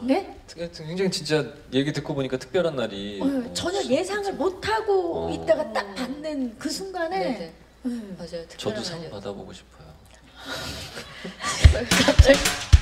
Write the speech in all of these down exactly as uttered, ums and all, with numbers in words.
네? 굉장히 진짜 얘기 듣고 보니까 특별한 날이 어, 전혀 예상을 못하고 어. 있다가 딱 받는 그 순간에 네네. 음. 맞아요. 저도 특별한 상 날이었- 받아보고 싶어요. 갑자기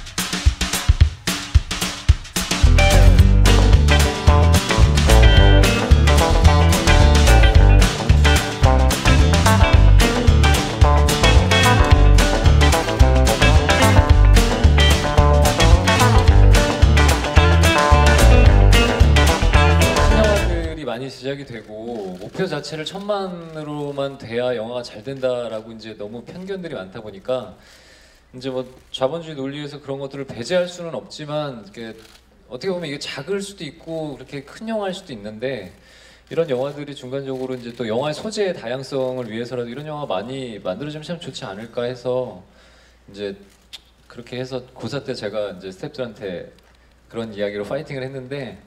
영화들이 많이 시작이 되고 목표 자체를 천만으로만 돼야 영화가 잘 된다라고 이제 너무 편견들이 많다 보니까 이제 뭐 자본주의 논리에서 그런 것들을 배제할 수는 없지만 이게 어떻게 보면 이게 작을 수도 있고 그렇게 큰 영화일 수도 있는데 이런 영화들이 중간적으로 이제 또 영화의 소재의 다양성을 위해서라도 이런 영화 많이 만들어지면 참 좋지 않을까 해서 이제 그렇게 해서 고사 때 제가 이제 스태프들한테 그런 이야기로 파이팅을 했는데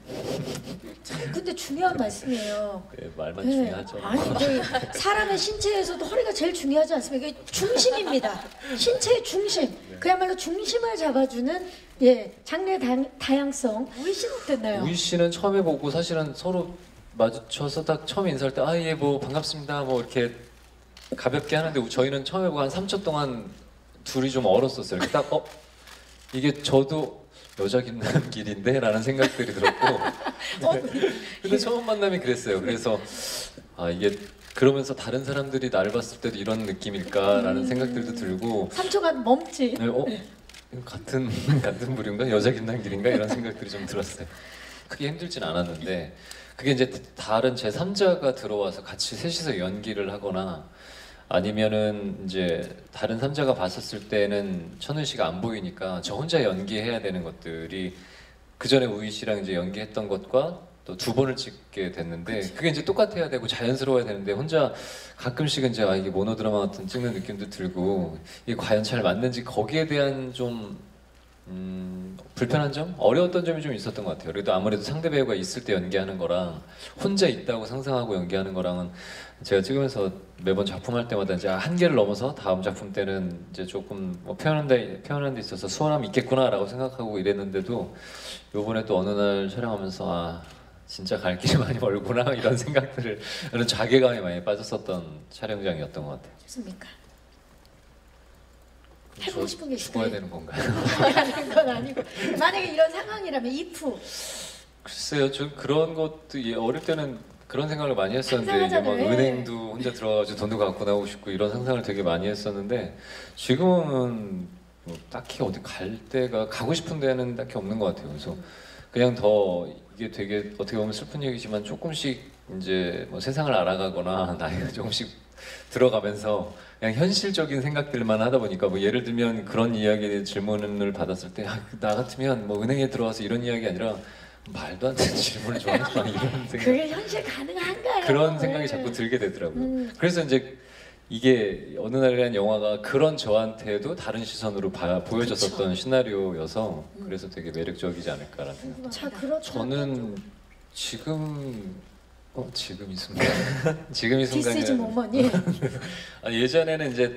근데 중요한 말씀이에요. 예, 말만 네. 중요하죠. 아니 저희 사람의 신체에서도 허리가 제일 중요하지 않습니까? 이게 중심입니다. 신체의 중심. 네. 그야말로 중심을 잡아주는 예 장르의 다, 다양성. 우리 씨는 어땠나요? 우희 씨는 처음 해보고 사실은 서로 마주쳐서 딱 처음 인사할 때 아 예 뭐 반갑습니다 뭐 이렇게 가볍게 하는데 저희는 처음 해보고 한 삼 초 동안 둘이 좀 얼었었어요. 이렇게 딱 어? 이게 저도 여자 김남길인데? 라는 생각들이 들었고 근데, 근데 처음 만남이 그랬어요. 그래서 아 이게 그러면서 다른 사람들이 나를 봤을 때도 이런 느낌일까라는 음. 생각들도 들고 삼 초간 멈지. 네, 어? 이거 같은 같은 부류인가? 여자 김남길인가? 이런 생각들이 좀 들었어요. 크게 힘들진 않았는데 그게 이제 다른 제삼자가 들어와서 같이 셋이서 연기를 하거나 아니면은 이제 다른 삼자가 봤었을 때는 천은 씨가 안 보이니까 저 혼자 연기해야 되는 것들이 그 전에 우희 씨랑 이제 연기했던 것과 또 두 번을 찍게 됐는데 그치. 그게 이제 똑같아야 되고 자연스러워야 되는데 혼자 가끔씩은 이제 아 이게 모노드라마 같은 찍는 느낌도 들고 이게 과연 잘 맞는지 거기에 대한 좀 음, 불편한 점? 어려웠던 점이 좀 있었던 것 같아요. 그래도 아무래도 상대 배우가 있을 때 연기하는 거랑 혼자 있다고 상상하고 연기하는 거랑은 제가 찍으면서 매번 작품할 때마다 이제 한계를 넘어서 다음 작품 때는 이제 조금 뭐 표현하는 데, 표현하는 데 있어서 수월함이 있겠구나라고 생각하고 이랬는데도 요번에 또 어느 날 촬영하면서 아 진짜 갈 길이 많이 멀구나 이런 생각들을 이런 자괴감에 많이 빠졌었던 촬영장이었던 것 같아요. 좋습니까? 해보고 싶은 게 죽어야 있어요? 되는 건가요? 하는 건 아니고 만약에 이런 상황이라면 이프 글쎄요, 저 그런 것도 예, 어릴 때는 그런 생각을 많이 했었는데 이제 막 상상하잖아요. 은행도 혼자 들어가가지고 돈도 갖고 나오고 싶고 이런 상상을 되게 많이 했었는데 지금은 뭐 딱히 어디 갈 데가 가고 싶은 데는 딱히 없는 것 같아요. 그래서 그냥 더 이게 되게 어떻게 보면 슬픈 얘기지만 조금씩 이제 뭐 세상을 알아가거나 나이가 조금씩 들어가면서 그냥 현실적인 생각들만 하다 보니까 뭐 예를 들면 그런 이야기 질문을 받았을 때 나 같으면 뭐 은행에 들어와서 이런 이야기 아니라 말도 안 되는 질문을 좋아하는 막 이런 생각 그게 현실 가능한가요? 그런 생각이 네. 자꾸 들게 되더라고요. 음. 그래서 이제 이게 어느 날이라는 영화가 그런 저한테도 다른 시선으로 봐, 보여줬었던 시나리오여서 그래서 되게 매력적이지 않을까라는 생각. 자 그렇다면 저는 지금 어 지금 이 순간 지금 이 순간에 디스이즈 모먼이 아, 예전에는 이제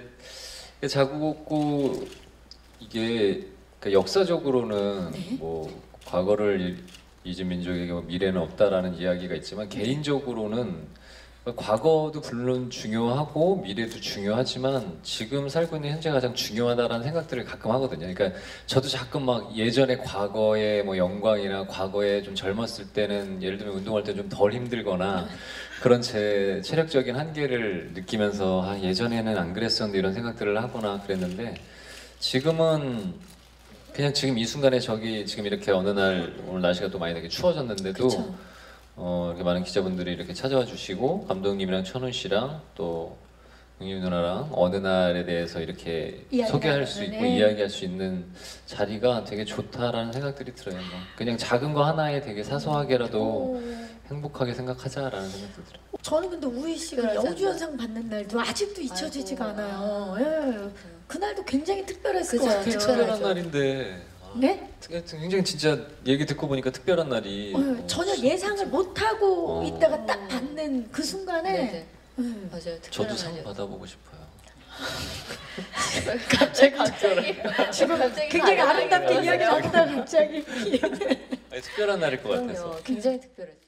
자국고 이게 그러니까 역사적으로는 네. 뭐 과거를 잊- 잊은 민족에게 뭐 미래는 없다라는 이야기가 있지만 개인적으로는 과거도 물론 중요하고 미래도 중요하지만 지금 살고 있는 현재가 가장 중요하다라는 생각들을 가끔 하거든요. 그러니까 저도 가끔 막 예전에 과거의 뭐 영광이나 과거에 좀 젊었을 때는 예를 들면 운동할 때 좀 덜 힘들거나 그런 제 체력적인 한계를 느끼면서 아, 예전에는 안 그랬었는데 이런 생각들을 하거나 그랬는데 지금은 그냥 지금 이 순간에 저기 지금 이렇게 어느 날 오늘 날씨가 또 많이 되게 추워졌는데도 그쵸. 어, 이렇게 많은 기자분들이 이렇게 찾아와 주시고 감독님이랑 천훈 씨랑 또 응유 누나랑 어느 날에 대해서 이렇게 이야기가 소개할 수 있고 네. 이야기할 수 있는 자리가 되게 좋다라는 생각들이 들어요. 뭐 그냥 작은 거 하나에 되게 사소하게라도 오. 행복하게 생각하자라는 생각도 들어요. 저는 근데 우희 씨가 그러잖아요. 여우주연상 받는 날도 아직도 잊혀지지가 아이고. 않아요. 예. 그날도 굉장히 특별했을 그죠. 것 같아요. 특별한 맞아. 날인데 아, 네? 굉장히 진짜 얘기 듣고 보니까 특별한 날이 어, 어, 전혀 진짜. 예상을 못하고 어. 있다가 딱 받는 그 순간에 네네. 음. 맞아요. 저도 특별한 상 날이었- 받아보고 싶어요. 갑자기 갑자기 지금 갑자기 굉장히 다른 아름답게 얘기를 이야기 하세요. 나누다가 갑자기 아니, 특별한 날일 것 같아서. 그럼요. 굉장히 특별했어요.